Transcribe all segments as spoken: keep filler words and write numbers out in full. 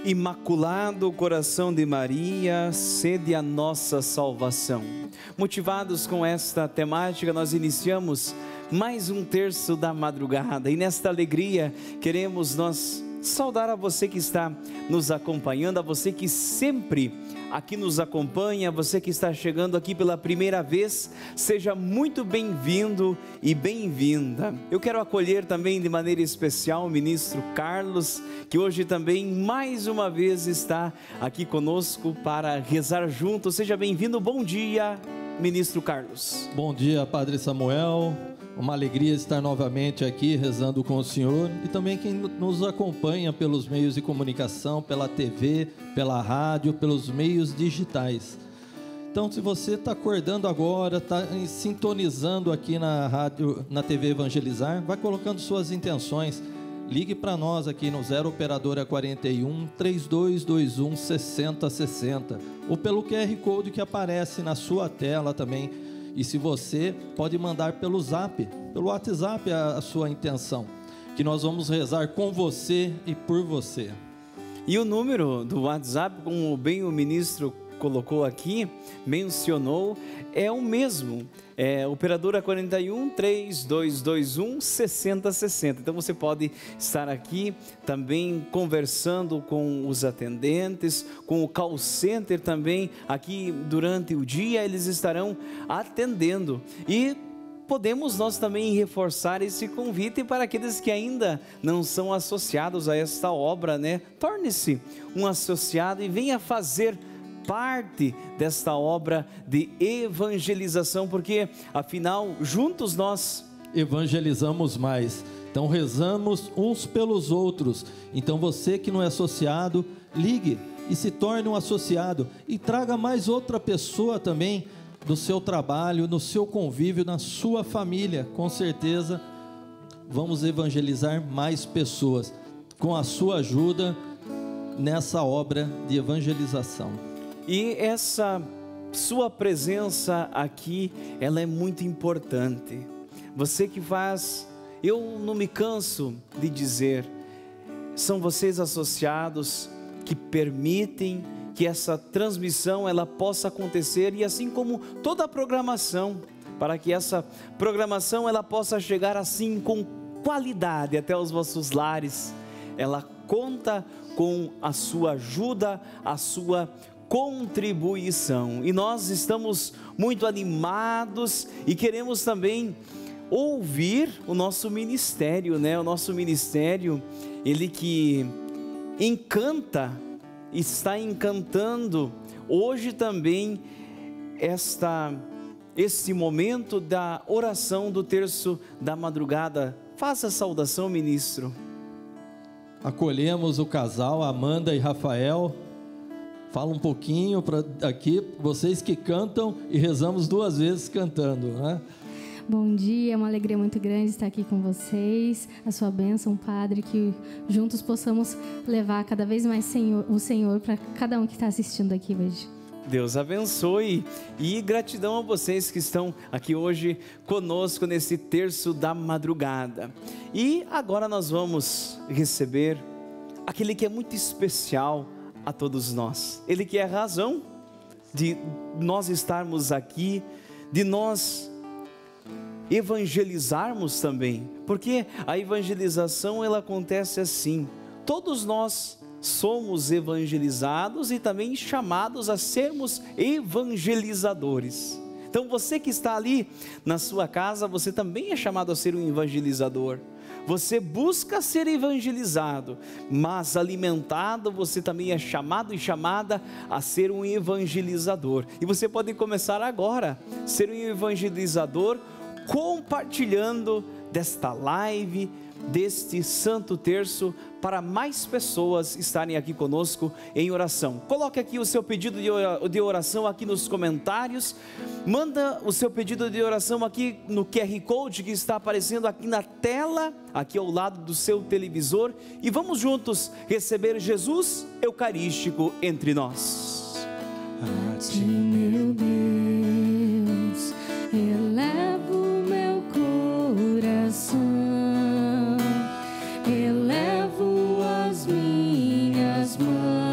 Imaculado Coração de Maria, sede a nossa salvação. Motivados com esta temática, nós iniciamos mais um terço da madrugada e nesta alegria queremos nós saudar a você que está nos acompanhando, a você que sempre aqui nos acompanha, você que está chegando aqui pela primeira vez, seja muito bem-vindo e bem-vinda. Eu quero acolher também de maneira especial o ministro Carlos, que hoje também mais uma vez está aqui conosco para rezar junto. Seja bem-vindo, bom dia, ministro Carlos. Bom dia, Padre Samuel. Uma alegria estar novamente aqui rezando com o Senhor e também quem nos acompanha pelos meios de comunicação, pela T V, pela rádio, pelos meios digitais. Então, se você está acordando agora, está sintonizando aqui na rádio, na T V Evangelizar, vai colocando suas intenções. Ligue para nós aqui no zero operadora quarenta e um, três dois dois um, sessenta sessenta ou pelo Q R Code que aparece na sua tela também. E se você pode mandar pelo Zap, pelo WhatsApp a, a sua intenção, que nós vamos rezar com você e por você. E o número do WhatsApp, como bem o ministro colocou aqui, mencionou, é o mesmo, é operadora quarenta e um, três dois dois um, sessenta sessenta. Então você pode estar aqui também conversando com os atendentes, com o call center também, aqui durante o dia eles estarão atendendo. E podemos nós também reforçar esse convite para aqueles que ainda não são associados a esta obra, né? Torne-se um associado e venha fazer parte desta obra de evangelização, porque afinal juntos nós evangelizamos mais. Então rezamos uns pelos outros. Então você que não é associado, ligue e se torne um associado e traga mais outra pessoa também do seu trabalho, no seu convívio, na sua família. Com certeza vamos evangelizar mais pessoas com a sua ajuda nessa obra de evangelização. E essa sua presença aqui, ela é muito importante. Você que faz, eu não me canso de dizer, são vocês associados que permitem que essa transmissão ela possa acontecer, e assim como toda a programação, para que essa programação ela possa chegar assim com qualidade até os vossos lares, ela conta com a sua ajuda, a sua contribuição. E nós estamos muito animados e queremos também ouvir o nosso ministério, né? O nosso ministério, ele que encanta, está encantando hoje também esta, esse momento da oração do terço da madrugada. Faça a saudação, ministro. Acolhemos o casal Amanda e Rafael. Fala um pouquinho para aqui, vocês que cantam e rezamos duas vezes cantando, né? Bom dia, é uma alegria muito grande estar aqui com vocês. A sua bênção, Padre, que juntos possamos levar cada vez mais Senhor, o Senhor para cada um que está assistindo aqui hoje. Deus abençoe e gratidão a vocês que estão aqui hoje conosco nesse terço da madrugada. E agora nós vamos receber aquele que é muito especial a todos nós. Ele que é a razão de nós estarmos aqui, de nós evangelizarmos também, porque a evangelização ela acontece assim, todos nós somos evangelizados e também chamados a sermos evangelizadores. Então você que está ali na sua casa, você também é chamado a ser um evangelizador. Você busca ser evangelizado, mas alimentado, você também é chamado e chamada a ser um evangelizador. E você pode começar agora, ser um evangelizador, compartilhando desta live, deste Santo Terço, para mais pessoas estarem aqui conosco em oração. Coloque aqui o seu pedido de oração aqui nos comentários, manda o seu pedido de oração aqui no Q R Code que está aparecendo aqui na tela, aqui ao lado do seu televisor, e vamos juntos receber Jesus Eucarístico entre nós. A ti, meu Deus, elevo meu coração, elevo as minhas mãos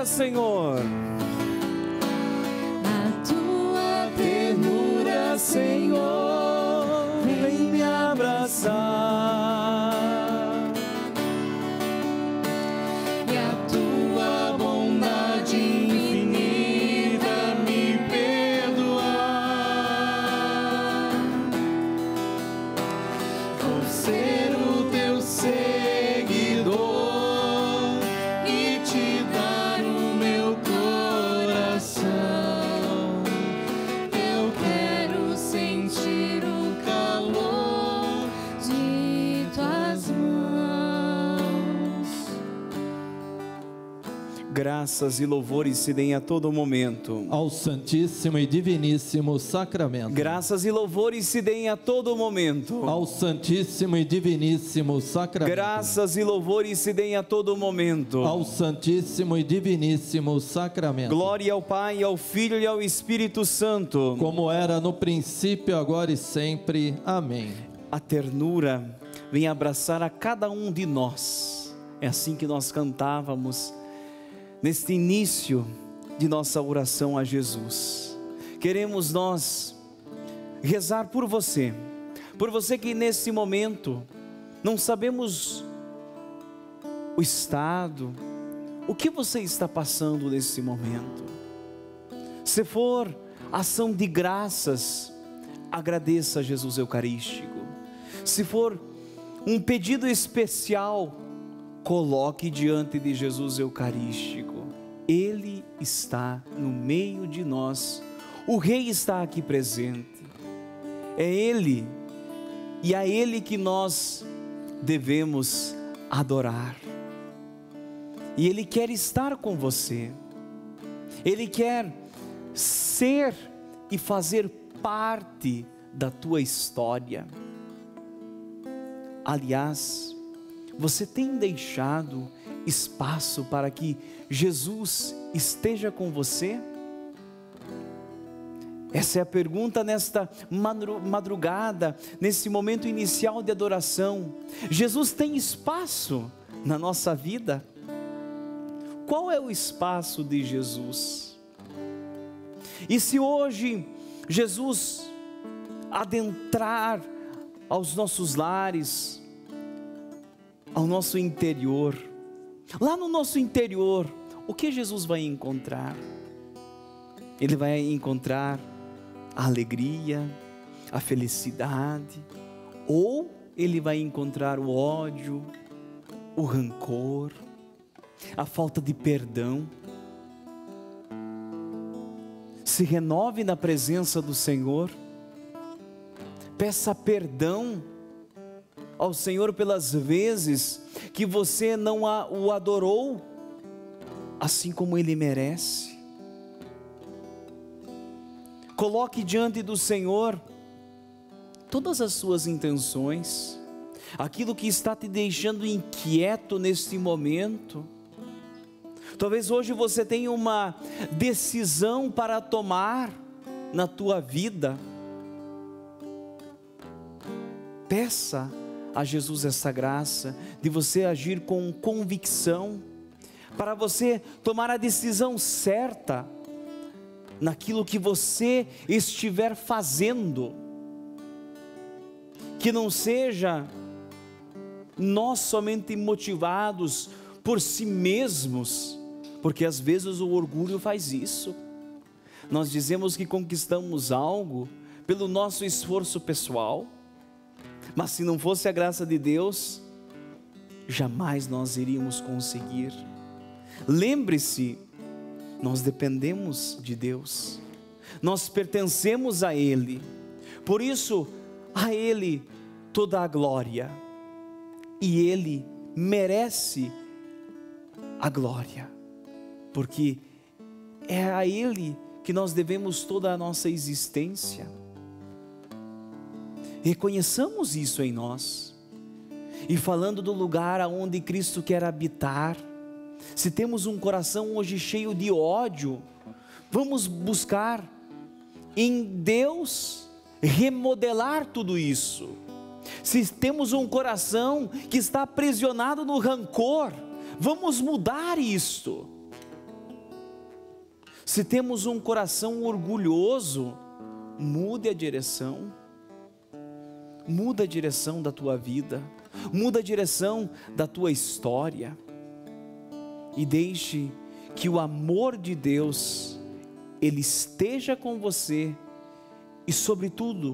Senhor. A tua ternura, Senhor, vem me abraçar. e a tua bondade infinita me perdoar. Vou ser o teu seguidor e te dar o meu coração. Eu quero sentir o calor de tuas mãos. Graças e louvores se deem a todo momento. Ao Santíssimo e Diviníssimo Sacramento. Graças e louvores se deem a todo momento. Ao Santíssimo e Diviníssimo Sacramento. Graças e louvores se deem a todo momento. Ao Santíssimo e Diviníssimo Sacramento. Glória ao Pai, ao Filho e ao Espírito Santo. Como era no princípio, agora e sempre. Amém. A ternura vem abraçar a cada um de nós. É assim que nós cantávamos neste início de nossa oração a Jesus. Queremos nós rezar por você, por você que nesse momento não sabemos o estado, o que você está passando nesse momento. Se for ação de graças, agradeça a Jesus Eucarístico. Se for um pedido especial, coloque diante de Jesus Eucarístico. Ele está no meio de nós. O Rei está aqui presente. É Ele, e a Ele que nós devemos adorar. E Ele quer estar com você. Ele quer ser e fazer parte da tua história. Aliás, você tem deixado espaço para que Jesus esteja com você? Essa é a pergunta nesta madrugada, nesse momento inicial de adoração. Jesus tem espaço na nossa vida? Qual é o espaço de Jesus? E se hoje Jesus adentrar aos nossos lares, ao nosso interior, lá no nosso interior, o que Jesus vai encontrar? Ele vai encontrar a alegria, a felicidade, ou ele vai encontrar o ódio, o rancor, a falta de perdão? Se renove na presença do Senhor, peça perdão ao Senhor pelas vezes que você não o adorou assim como Ele merece. Coloque diante do Senhor todas as suas intenções, aquilo que está te deixando inquieto neste momento. Talvez hoje você tenha uma decisão para tomar na tua vida. Peça a Jesus essa graça de você agir com convicção, para você tomar a decisão certa naquilo que você estiver fazendo. Que não seja nós somente motivados por si mesmos, porque às vezes o orgulho faz isso. Nós dizemos que conquistamos algo pelo nosso esforço pessoal, mas se não fosse a graça de Deus, jamais nós iríamos conseguir. Lembre-se, nós dependemos de Deus, nós pertencemos a Ele, por isso a Ele toda a glória, e Ele merece a glória, porque é a Ele que nós devemos toda a nossa existência. Reconheçamos isso em nós. E falando do lugar aonde Cristo quer habitar, se temos um coração hoje cheio de ódio, vamos buscar em Deus remodelar tudo isso. Se temos um coração que está aprisionado no rancor, vamos mudar isto. Se temos um coração orgulhoso, mude a direção. Muda a direção da tua vida. Muda a direção da tua história. E deixe que o amor de Deus, Ele esteja com você. E sobretudo,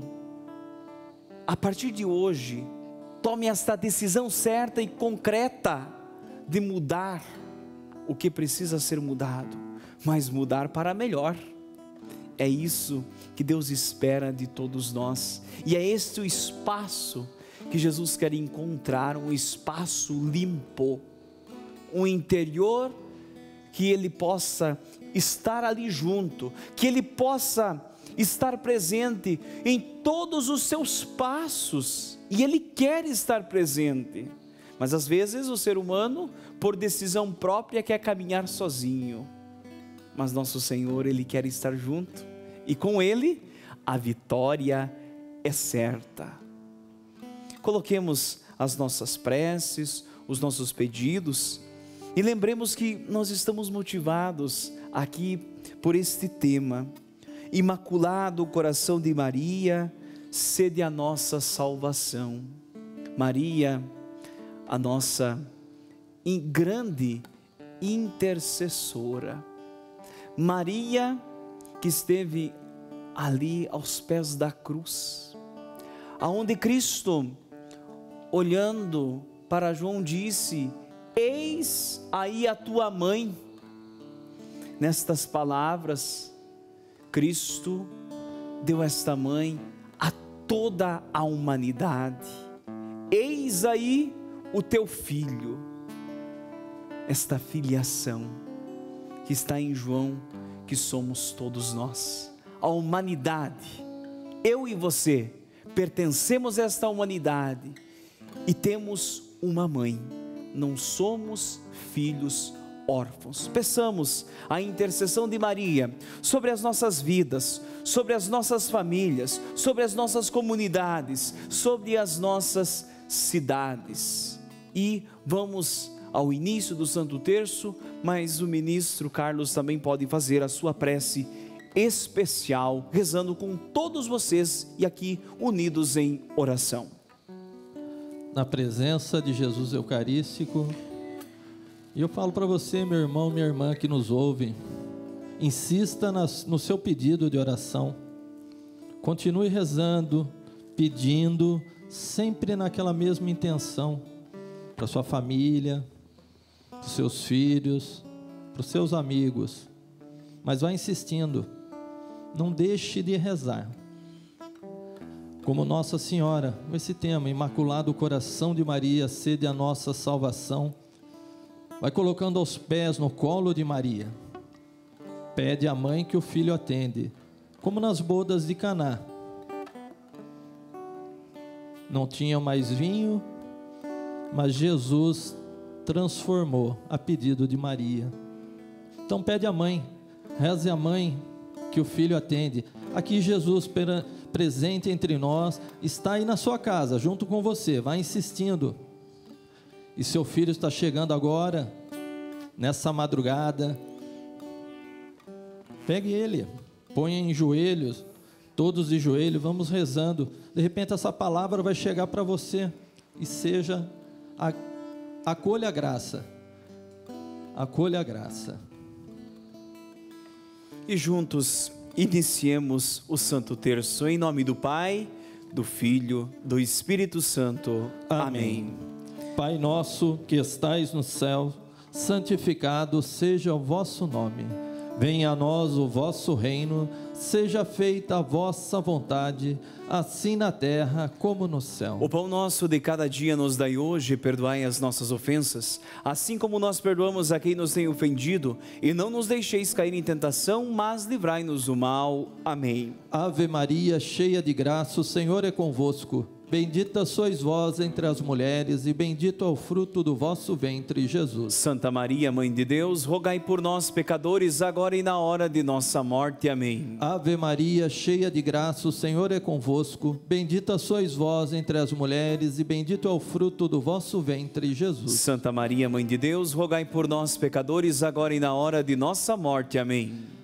a partir de hoje, tome esta decisão certa e concreta de mudar o que precisa ser mudado, mas mudar para melhor. É isso que Deus espera de todos nós, e é este o espaço que Jesus quer encontrar, um espaço limpo, um interior que Ele possa estar ali junto, que Ele possa estar presente em todos os seus passos, e Ele quer estar presente, mas às vezes o ser humano, por decisão própria, quer caminhar sozinho, mas nosso Senhor, Ele quer estar junto, e com Ele a vitória é certa. Coloquemos as nossas preces, os nossos pedidos, e lembremos que nós estamos motivados aqui por este tema. Imaculado Coração de Maria, sede a nossa salvação. Maria, a nossa grande intercessora. Maria, que esteve ali aos pés da cruz, aonde Cristo, olhando para João, disse: eis aí a tua mãe. Nestas palavras, Cristo deu esta mãe a toda a humanidade. Eis aí o teu filho. Esta filiação que está em João, que somos todos nós, a humanidade. Eu e você pertencemos a esta humanidade e temos uma mãe. Não somos filhos órfãos. Peçamos a intercessão de Maria sobre as nossas vidas, sobre as nossas famílias, sobre as nossas comunidades, sobre as nossas cidades. E vamos ao início do Santo Terço, mas o ministro Carlos também pode fazer a sua prece especial, rezando com todos vocês e aqui unidos em oração. Na presença de Jesus Eucarístico. E eu falo para você, meu irmão, minha irmã que nos ouve, insista nas, no seu pedido de oração, continue rezando, pedindo, sempre naquela mesma intenção, para sua família, para os seus filhos, para os seus amigos, mas vá insistindo, não deixe de rezar, como Nossa Senhora, esse tema, Imaculado Coração de Maria, sede a nossa salvação. Vai colocando aos pés, no colo de Maria. Pede à mãe que o filho atende, como nas bodas de Caná. Não tinha mais vinho, mas Jesus transformou a pedido de Maria. Então pede à mãe, reze à mãe que o filho atende. Aqui Jesus, presente entre nós, está aí na sua casa, junto com você, vai insistindo. E seu filho está chegando agora, nessa madrugada, pegue ele, ponha em joelhos, todos de joelho, vamos rezando. De repente essa palavra vai chegar para você, e seja, a, acolha a graça, acolha a graça. E juntos iniciemos o Santo Terço, em nome do Pai, do Filho, do Espírito Santo. Amém. Amém. Pai nosso que estais no céu, santificado seja o vosso nome. Venha a nós o vosso reino, seja feita a vossa vontade, assim na terra como no céu. O pão nosso de cada dia nos dai hoje, perdoai as nossas ofensas, assim como nós perdoamos a quem nos tem ofendido, e não nos deixeis cair em tentação, mas livrai-nos do mal. Amém. Ave Maria, cheia de graça, o Senhor é convosco. Bendita sois vós entre as mulheres, e bendito é o fruto do vosso ventre, Jesus. Santa Maria, Mãe de Deus, rogai por nós, pecadores, agora e na hora de nossa morte. Amém. Ave Maria, cheia de graça, o Senhor é convosco. Bendita sois vós entre as mulheres, e bendito é o fruto do vosso ventre, Jesus. Santa Maria, Mãe de Deus, rogai por nós, pecadores, agora e na hora de nossa morte. Amém.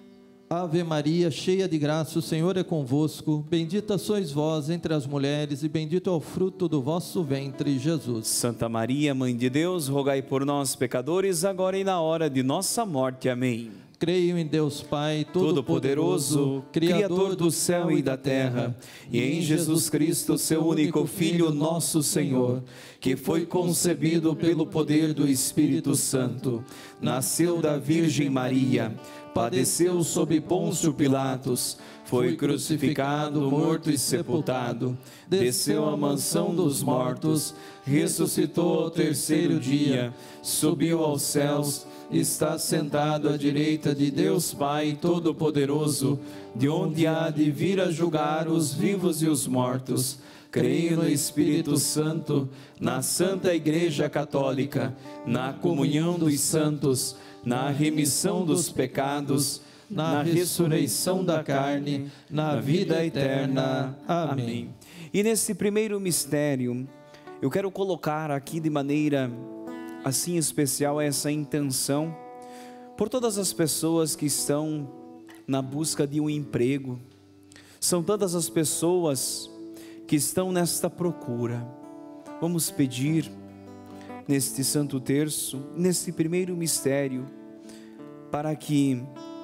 Ave Maria, cheia de graça, o Senhor é convosco. Bendita sois vós entre as mulheres, e bendito é o fruto do vosso ventre, Jesus. Santa Maria, Mãe de Deus, rogai por nós, pecadores, agora e na hora de nossa morte. Amém. Creio em Deus Pai Todo-Poderoso, Criador do céu e da terra, e em Jesus Cristo, seu único Filho, nosso Senhor, que foi concebido pelo poder do Espírito Santo, nasceu da Virgem Maria, padeceu sob Pôncio Pilatos, foi crucificado, morto e sepultado, desceu à mansão dos mortos, ressuscitou ao terceiro dia, subiu aos céus, está sentado à direita de Deus Pai Todo-Poderoso, de onde há de vir a julgar os vivos e os mortos. Creio no Espírito Santo, na Santa Igreja Católica, na comunhão dos santos, na remissão dos pecados, na ressurreição da carne, na vida eterna. Amém. E nesse primeiro mistério, eu quero colocar aqui de maneira assim especial essa intenção por todas as pessoas que estão na busca de um emprego. São tantas as pessoas que estão nesta procura. Vamos pedir neste Santo Terço, neste primeiro mistério, para que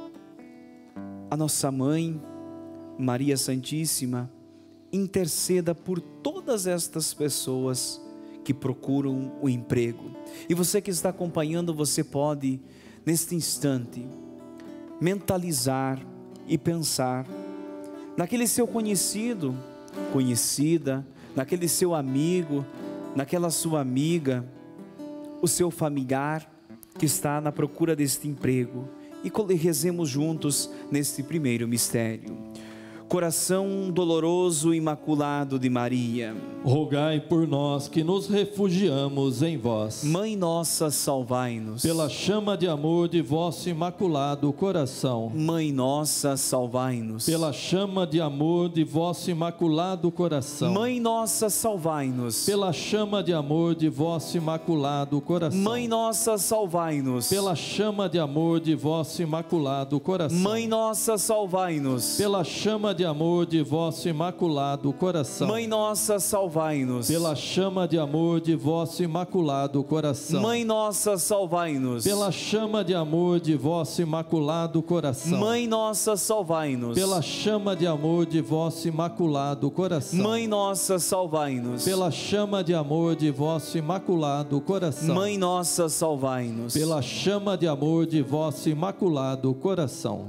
a nossa Mãe, Maria Santíssima, interceda por todas estas pessoas que procuram o emprego. E você que está acompanhando, você pode, neste instante, mentalizar e pensar naquele seu conhecido, conhecida, naquele seu amigo, naquela sua amiga, o seu familiar que está na procura deste emprego. E rezemos juntos neste primeiro mistério. Coração doloroso e imaculado de Maria, rogai por nós que nos refugiamos em vós. Mãe nossa, salvai-nos. Pela chama de amor de vosso imaculado coração. Mãe nossa, salvai-nos. Pela chama de amor de vosso imaculado coração. Mãe nossa, salvai-nos. Pela chama de amor de vosso imaculado coração. Mãe nossa, salvai-nos. Pela chama de amor de vosso imaculado coração. Mãe nossa, salvai-nos. Pela chama de amor de vosso imaculado coração. Mãe nossa, salvai-nos. Pela chama de amor de vosso imaculado coração. Mãe nossa, salvai-nos. Pela chama de amor de vosso imaculado coração. Mãe nossa, salvai-nos. Pela chama de amor de vosso imaculado coração. Mãe nossa, salvai-nos. Pela chama de amor de vosso imaculado coração. Mãe nossa, salvai-nos. Pela chama de amor de vosso imaculado coração.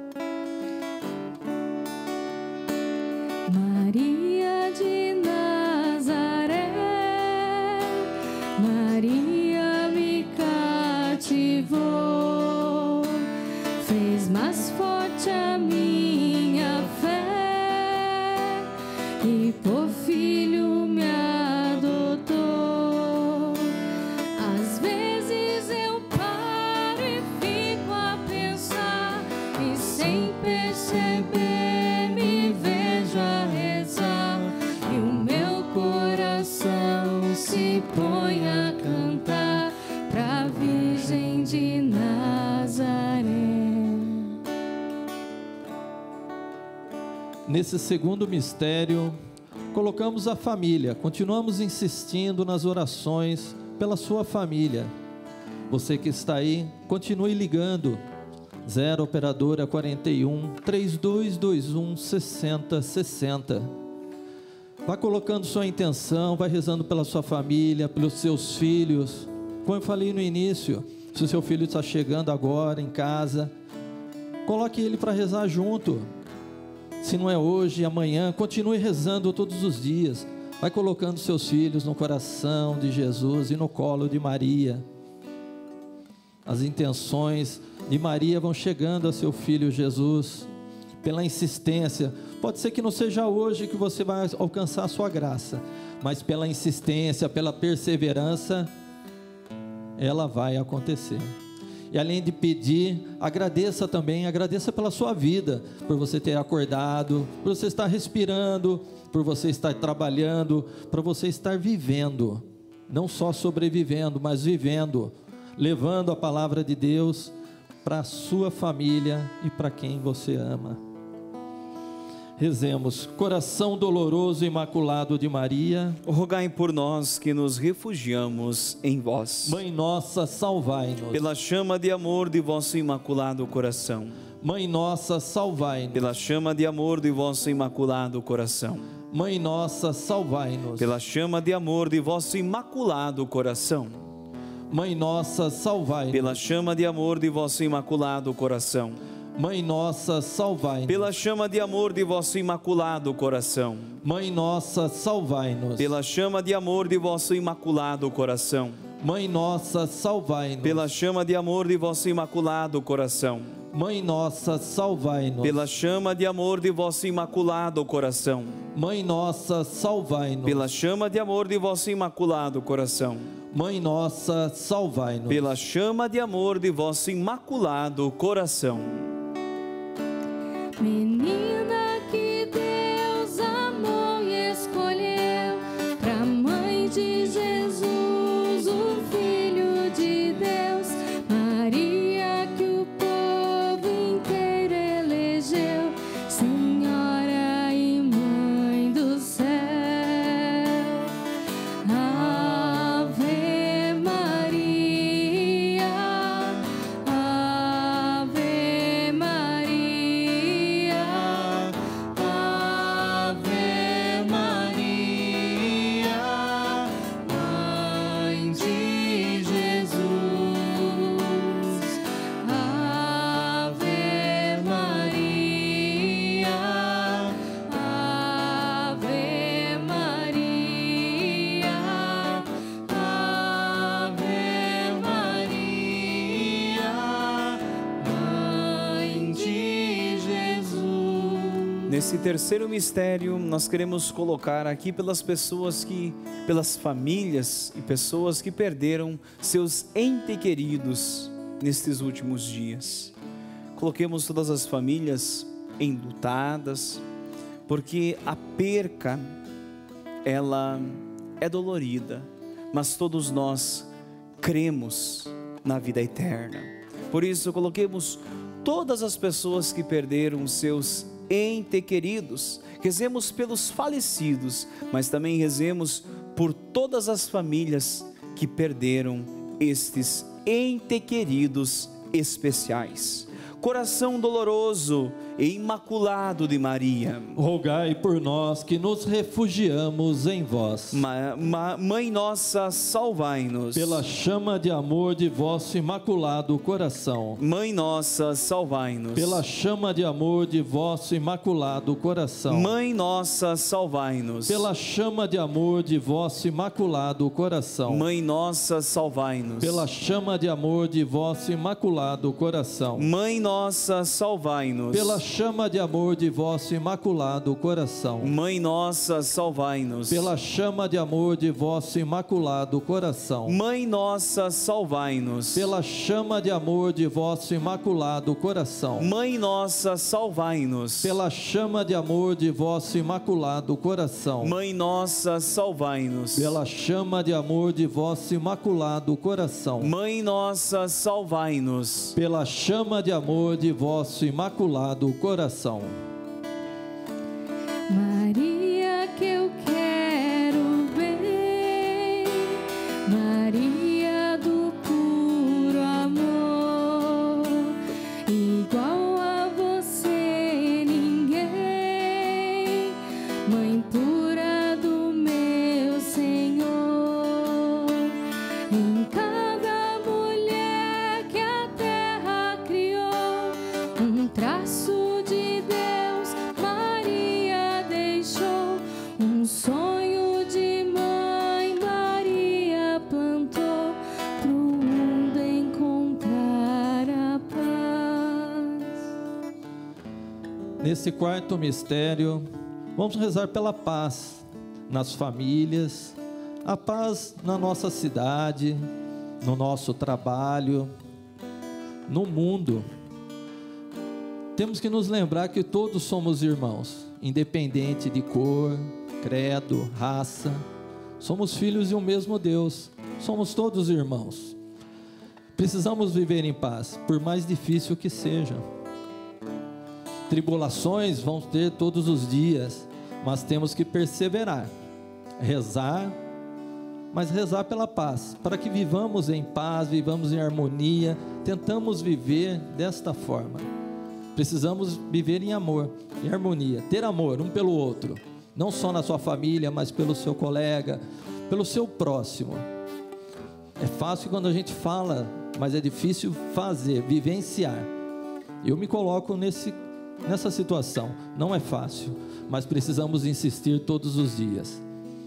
Maria de Nazaré, Maria me cativou, fez mais forte a minha fé e por filho me adotou. Às vezes eu paro e fico a pensar e sem perceber me vejo a rezar e o meu coração se põe a cantar pra Virgem de Nazaré. Nesse segundo mistério, colocamos a família, continuamos insistindo nas orações pela sua família. Você que está aí, continue ligando. zero operadora quarenta e um, trinta e dois vinte e um, sessenta sessenta. Vá colocando sua intenção, vai rezando pela sua família, pelos seus filhos. Como eu falei no início, se o seu filho está chegando agora em casa, coloque ele para rezar junto. Se não é hoje, amanhã, continue rezando todos os dias. Vai colocando seus filhos no coração de Jesus e no colo de Maria. As intenções de Maria vão chegando a seu filho Jesus, pela insistência. Pode ser que não seja hoje que você vai alcançar a sua graça, mas pela insistência, pela perseverança, ela vai acontecer. E além de pedir, agradeça também, agradeça pela sua vida, por você ter acordado, por você estar respirando, por você estar trabalhando, por você estar vivendo, não só sobrevivendo, mas vivendo, levando a palavra de Deus para a sua família e para quem você ama. Rezemos. Coração doloroso e imaculado de Maria, rogai por nós que nos refugiamos em vós. Mãe nossa, salvai-nos. Pela chama de amor de vosso imaculado coração. Mãe nossa, salvai-nos. Pela chama de amor de vosso imaculado coração. Mãe nossa, salvai-nos. Pela chama de amor de vosso imaculado coração. Mãe nossa, salvai-nos. Pela chama de amor de vosso imaculado coração. Mãe nossa, salvai-nos. Pela chama de amor de vosso imaculado coração. Mãe nossa, salvai-nos. Pela chama de amor de vosso imaculado coração. Mãe nossa, salvai-nos. Pela chama de amor de vosso imaculado coração. Mãe nossa, salvai-nos. Pela chama de amor de vosso imaculado coração. Mãe nossa, salvai-nos. Pela chama de amor de vosso imaculado coração. Mãe nossa, salvai-nos. Pela chama de amor de vosso imaculado coração. Menina que Deus amou e escolheu pra mãe de Jesus, o Filho de Deus, Maria que o povo inteiro elegeu, Senhora e Mãe do céu. Ave Maria, Ave Maria, Ave Maria, Mãe de Jesus. Ave Maria, Ave Maria, Ave Maria, Mãe de Jesus. Nesse terceiro mistério, nós queremos colocar aqui pelas pessoas que, pelas famílias e pessoas que perderam seus entes queridos nestes últimos dias. Coloquemos todas as famílias enlutadas, porque a perca, ela é dolorida, mas todos nós cremos na vida eterna. Por isso, coloquemos todas as pessoas que perderam seus entes queridos. Rezemos pelos falecidos, mas também rezemos por todas as famílias que perderam estes entes queridos especiais. Coração doloroso e imaculado de Maria, rogai por nós que nos refugiamos em vós. Ma, ma, Mãe nossa, salvai-nos. Pela chama de amor de vosso imaculado coração. Mãe nossa, salvai-nos. Pela chama de amor de vosso imaculado coração. Mãe nossa, salvai-nos. Pela chama de amor de vosso imaculado coração. Mãe nossa, salvai-nos. Pela chama de amor de vosso imaculado coração. Mãe nossa, salvai-nos. Pela chama de amor de vosso imaculado coração. Mãe nossa, salvai-nos. Pela chama de amor de vosso imaculado coração. Mãe nossa, salvai-nos. Pela chama de amor de vosso imaculado coração. Mãe nossa, salvai-nos. Pela chama de amor de vosso imaculado coração. Mãe nossa, salvai-nos. Pela chama de amor de vosso imaculado coração. Mãe nossa, salvai-nos. Pela chama de amor de vosso imaculado coração. Maria que eu quero bem, Maria do puro amor, igual a você ninguém, Mãe pura do meu Senhor. Em cada mulher que a terra criou, um traço de Deus Maria deixou, um sonho de mãe Maria plantou, pro mundo encontrar a paz. Nesse quarto mistério, vamos rezar pela paz nas famílias, a paz na nossa cidade, no nosso trabalho, no mundo. Temos que nos lembrar que todos somos irmãos, independente de cor, credo, raça. Somos filhos de um mesmo Deus, somos todos irmãos. Precisamos viver em paz, por mais difícil que seja. Tribulações vão ter todos os dias, mas temos que perseverar, rezar, mas rezar pela paz, para que vivamos em paz, vivamos em harmonia. Tentamos viver desta forma. Precisamos viver em amor, em harmonia, ter amor um pelo outro, não só na sua família, mas pelo seu colega, pelo seu próximo. É fácil quando a gente fala, mas é difícil fazer, vivenciar. Eu me coloco nesse, nessa situação. Não é fácil, mas precisamos insistir todos os dias.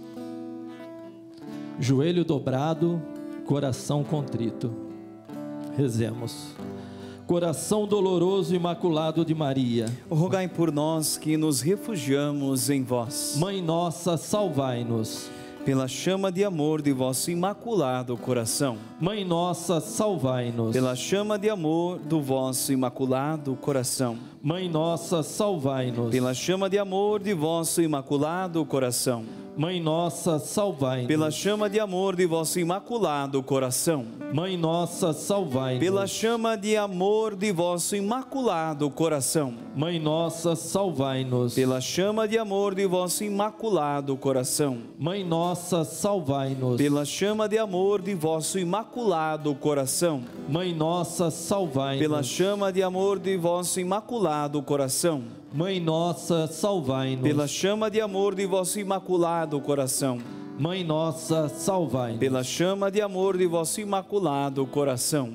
Joelho dobrado, coração contrito. Rezemos. Coração doloroso e imaculado de Maria, rogai por nós que nos refugiamos em vós. Mãe nossa, salvai-nos. Pela chama de amor de vosso imaculado coração. Mãe nossa, salvai-nos. Pela chama de amor do vosso imaculado coração. Mãe nossa, salvai-nos. Pela chama de amor de vosso imaculado coração. Mãe nossa, salvai-nos. Pela chama de amor de vosso imaculado coração. Mãe nossa, salvai-nos. Pela chama de amor de vosso imaculado coração. Mãe nossa, salvai-nos. Pela chama de amor de vosso imaculado coração. Mãe nossa, salvai-nos. Pela chama de amor de vosso imaculado coração. Mãe nossa, salvai-nos. Pela chama de amor de vosso imaculado coração. Mãe nossa, salvai-nos. Pela chama de amor de vosso imaculado coração. Mãe nossa, salvai-nos. Pela chama de amor de vosso imaculado coração.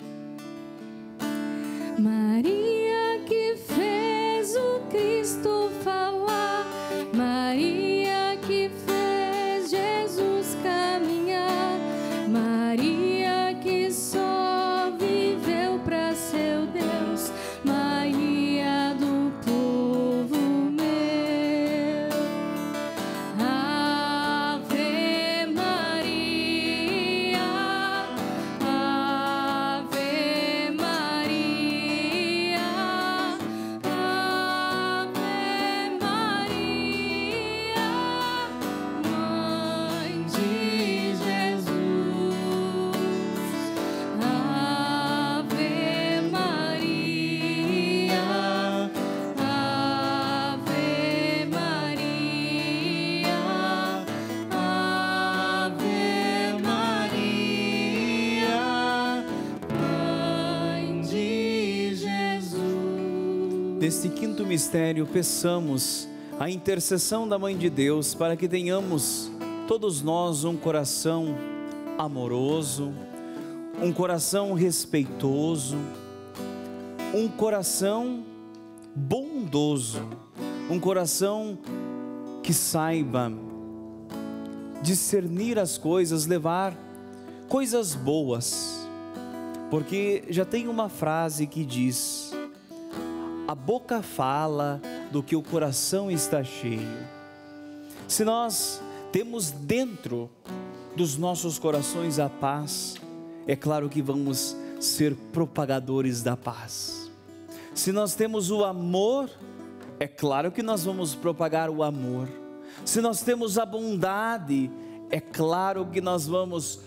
Maria que fez o Cristo falar, Maria que fez Jesus caminhar, Maria que só viveu para seu Deus, Maria do povo meu. Ave Maria, Ave Maria, Ave Maria, Mãe de Jesus. Ave Maria, Ave Maria, Ave Maria, Mãe de Jesus. Neste quinto mistério, peçamos a intercessão da Mãe de Deus para que tenhamos todos nós um coração amoroso, um coração respeitoso, um coração bondoso, um coração que saiba discernir as coisas, levar coisas boas, porque já tem uma frase que diz: a boca fala do que o coração está cheio. Se nós temos dentro dos nossos corações a paz, é claro que vamos ser propagadores da paz. Se nós temos o amor, é claro que nós vamos propagar o amor. Se nós temos a bondade, é claro que nós vamos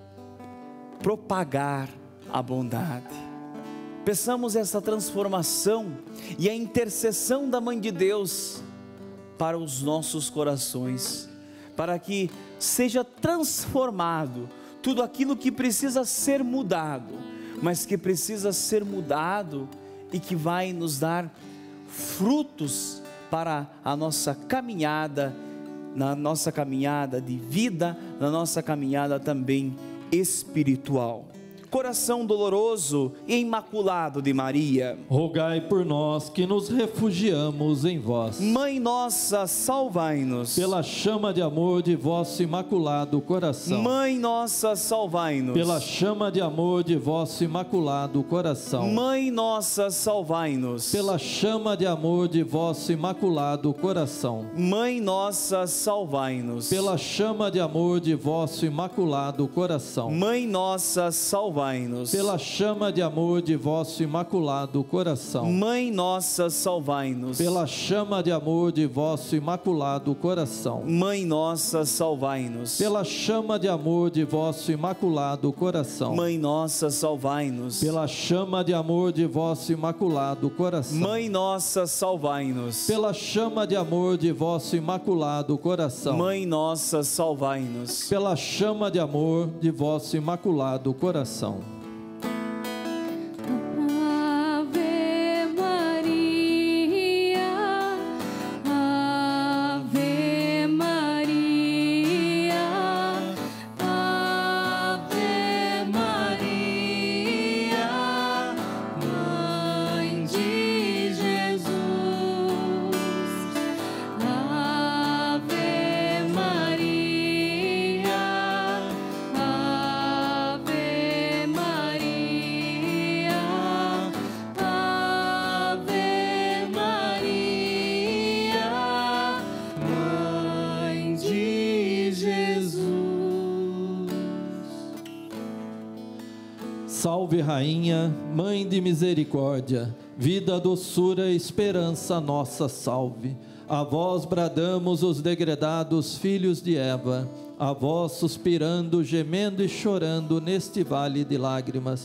propagar a bondade. Peçamos essa transformação e a intercessão da Mãe de Deus para os nossos corações, para que seja transformado tudo aquilo que precisa ser mudado, mas que precisa ser mudado e que vai nos dar frutos para a nossa caminhada, na nossa caminhada de vida, na nossa caminhada também espiritual. Coração doloroso e imaculado de Maria, rogai por nós que nos refugiamos em vós. Mãe nossa, salvai-nos. Pela chama de amor de vosso imaculado coração. Mãe nossa, salvai-nos. Pela chama de amor de vosso imaculado coração. Mãe nossa, salvai-nos. Pela chama de amor de vosso imaculado coração. Mãe nossa, salvai-nos. Pela chama de amor de vosso imaculado coração. Mãe nossa, salvai-nos. salvai-nos. Pela chama de amor de vosso imaculado coração. Mãe nossa, salvai-nos. Pela chama de amor de vosso imaculado coração. Mãe nossa, salvai-nos. Pela chama de amor de vosso imaculado coração. Mãe nossa, salvai-nos. Pela chama de amor de vosso imaculado coração. Mãe nossa, salvai-nos. Pela chama de amor de vosso imaculado coração. Mãe nossa, salvai-nos. Pela chama de amor de vosso imaculado coração. Ave Maria, Ave Maria, Ave Maria, Mãe de Jesus. Ave Maria, Ave Maria, Ave Maria, Mãe de Jesus. Salve Rainha, Mãe de Misericórdia, vida, doçura e esperança nossa, salve. A vós bradamos os degredados filhos de Eva, a vós suspirando, gemendo e chorando neste vale de lágrimas.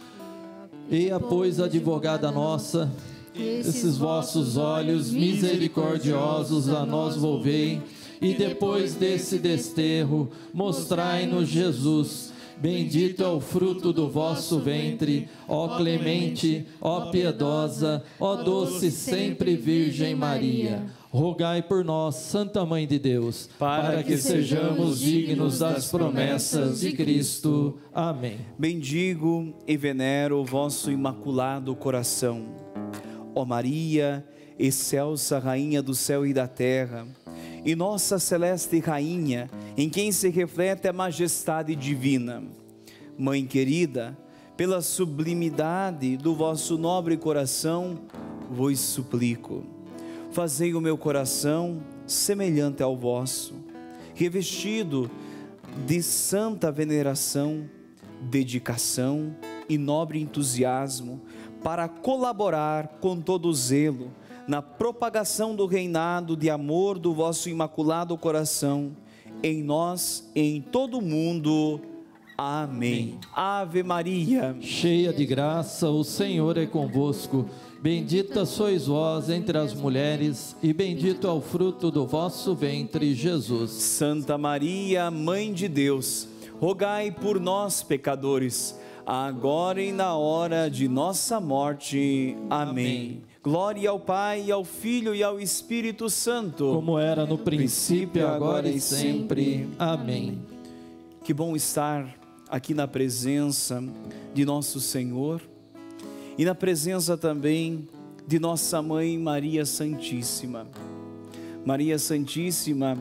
Eia, pois, advogada nossa, esses vossos olhos misericordiosos a nós volvei, e depois desse desterro, mostrai-nos Jesus. Bendito é o fruto do vosso ventre, ó clemente, ó piedosa, ó doce sempre Virgem Maria. Rogai por nós, Santa Mãe de Deus, para que sejamos dignos das promessas de Cristo. Amém. Bendigo e venero o vosso imaculado coração. Ó Maria, excelsa Rainha do céu e da terra, e nossa celeste Rainha, em quem se reflete a majestade divina. Mãe querida, pela sublimidade do vosso nobre coração, vos suplico, fazei o meu coração semelhante ao vosso, revestido de santa veneração, dedicação e nobre entusiasmo, para colaborar com todo zelo na propagação do reinado de amor do vosso imaculado coração, em nós e em todo o mundo. Amém. Ave Maria, cheia de graça, o Senhor é convosco. Bendita sois vós entre as mulheres, e bendito é o fruto do vosso ventre, Jesus. Santa Maria, Mãe de Deus, rogai por nós, pecadores, agora e na hora de nossa morte. Amém. Amém. Glória ao Pai, ao Filho e ao Espírito Santo, como era no princípio, agora e sempre. Amém. Que bom estar aqui na presença de nosso Senhor e na presença também de nossa Mãe Maria Santíssima. Maria Santíssima,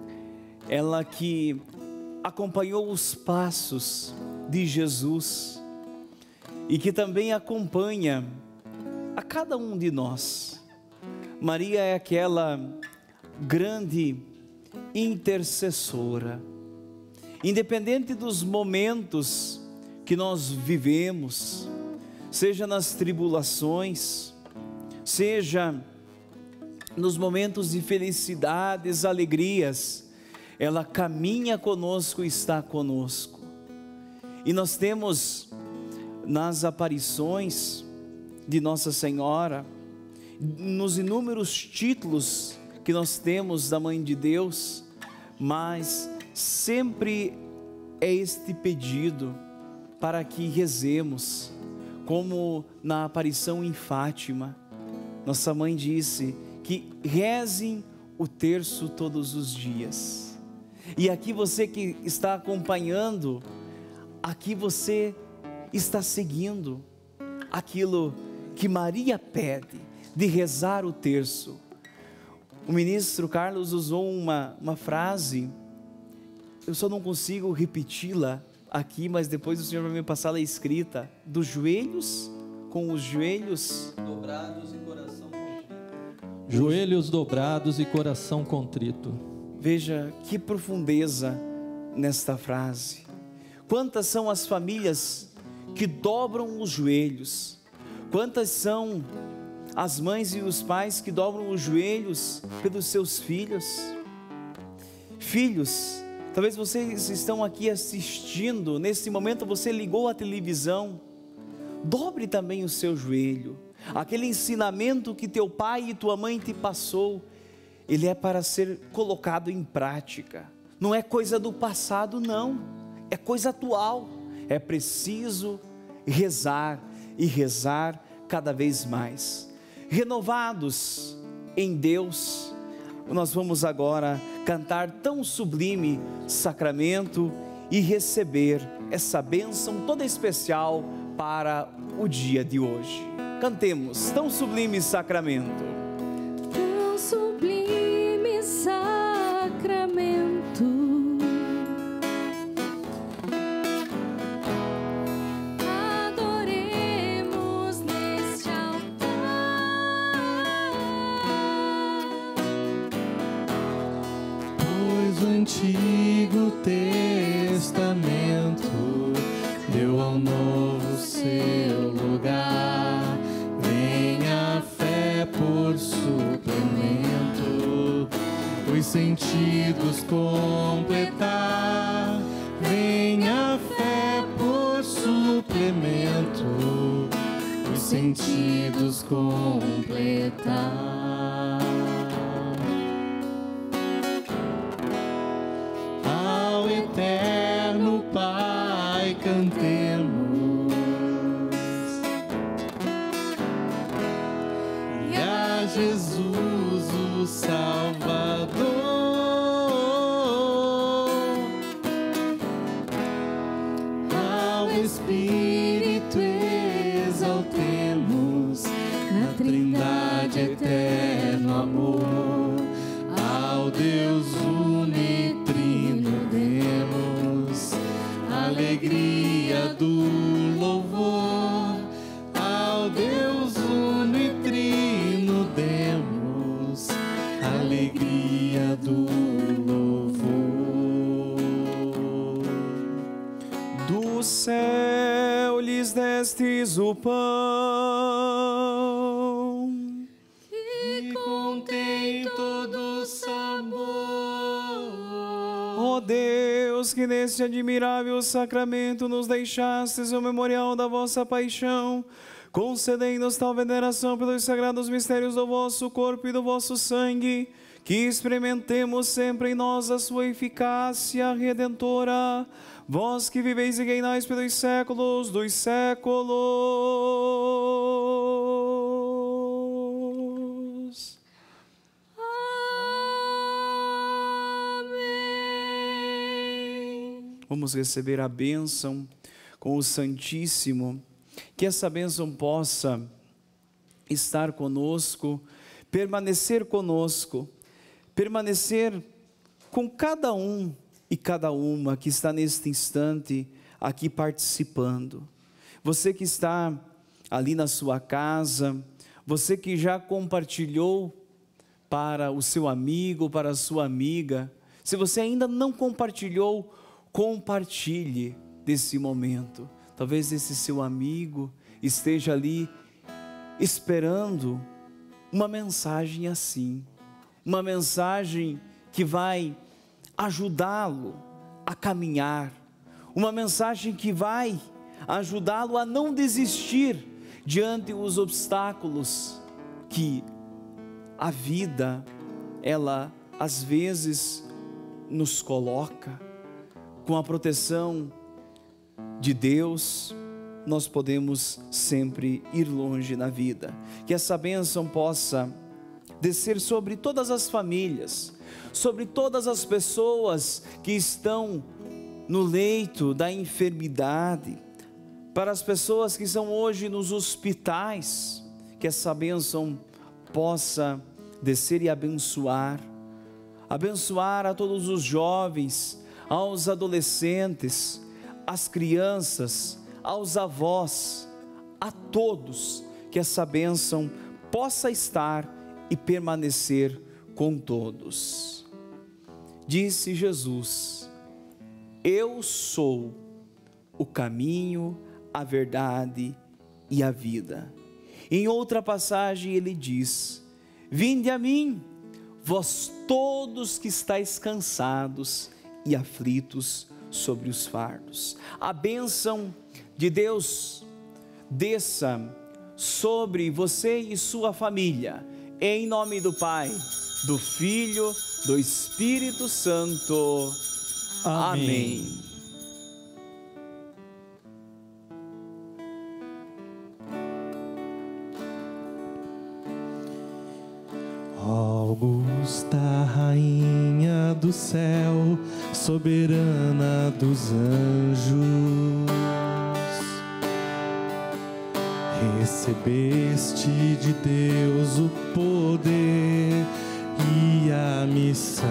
ela que acompanhou os passos de Jesus e que também acompanha a cada um de nós. Maria é aquela grande intercessora. Independente dos momentos que nós vivemos, seja nas tribulações, seja nos momentos de felicidades, alegrias, ela caminha conosco e está conosco. E nós temos nas aparições de Nossa Senhora, nos inúmeros títulos que nós temos da Mãe de Deus, mas sempre é este pedido para que rezemos, como na aparição em Fátima. Nossa mãe disse que rezem o terço todos os dias. E aqui você que está acompanhando, aqui você está seguindo aquilo que Maria pede, de rezar o terço. O ministro Carlos usou uma, uma frase, eu só não consigo repeti-la aqui, mas depois o Senhor vai me passar ela escrita, dos joelhos, com os joelhos dobrados e coração contrito. Joelhos dobrados e coração contrito. Veja que profundeza nesta frase. Quantas são as famílias que dobram os joelhos. Quantas são as mães e os pais que dobram os joelhos pelos seus filhos? Filhos, talvez vocês estão aqui assistindo, nesse momento você ligou a televisão, dobre também o seu joelho. Aquele ensinamento que teu pai e tua mãe te passou, ele é para ser colocado em prática. Não é coisa do passado, não, é coisa atual. É preciso rezar e rezar cada vez mais. Renovados em Deus, nós vamos agora cantar tão sublime sacramento e receber essa bênção toda especial para o dia de hoje. Cantemos tão sublime sacramento. Tão sublime sacramento, adoremos neste altar, pois o Antigo Testamento deu ao Novo seu lugar. Venha a fé por suplemento, os sentidos completar. Venha a fé por suplemento, os sentidos completar. Ao eterno Pai cantemos, e a Jesus o Salvador, ao Espírito exaltemos, na Trindade eterno amor, ao Deus unitrino demos alegria do louvor, ao Deus unitrino demos alegria do louvor. Do céu lhes destes o pão, E contém todo sabor. ó Deus, que neste admirável sacramento nos deixastes o memorial da vossa paixão, concedei-nos tal veneração pelos sagrados mistérios do vosso corpo e do vosso sangue, que experimentemos sempre em nós a sua eficácia redentora. Vós que viveis e reinais pelos séculos dos séculos. amém. Vamos receber a bênção com o Santíssimo. Que essa bênção possa estar conosco, permanecer conosco, permanecer com cada um e cada uma que está neste instante aqui participando. Você que está ali na sua casa, você que já compartilhou para o seu amigo, para a sua amiga. Se você ainda não compartilhou, compartilhe desse momento. Talvez esse seu amigo esteja ali esperando uma mensagem assim, uma mensagem que vai ajudá-lo a caminhar, uma mensagem que vai ajudá-lo a não desistir diante dos obstáculos que a vida, ela às vezes nos coloca. Com a proteção de Deus, nós podemos sempre ir longe na vida. Que essa bênção possa descer sobre todas as famílias, sobre todas as pessoas que estão no leito da enfermidade, para as pessoas que estão hoje nos hospitais. Que essa bênção possa descer e abençoar, abençoar a todos os jovens, aos adolescentes, às crianças, aos avós, a todos, que essa bênção possa estar e permanecer com todos. Disse Jesus: eu sou o caminho, a verdade e a vida. Em outra passagem ele diz: vinde a mim, vós todos que estáis cansados e aflitos sobre os fardos. A bênção de Deus desça sobre você e sua família, em nome do Pai, do Filho, do Espírito Santo. Amém. Amém. Augusta, rainha do céu, soberana dos anjos, recebeste de Deus o poder e a missão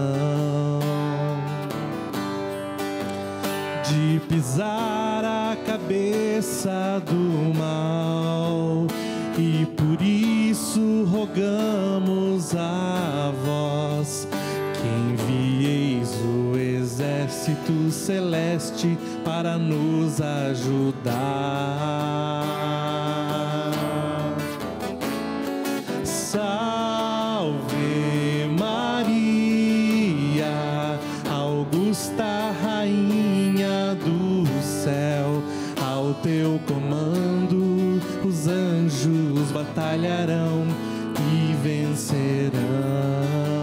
de pisar a cabeça do mal, e por isso rogamos a vós que envieis o exército celeste para nos ajudar. Salve Maria, augusta rainha do céu, ao teu comando os anjos batalharão e vencerão.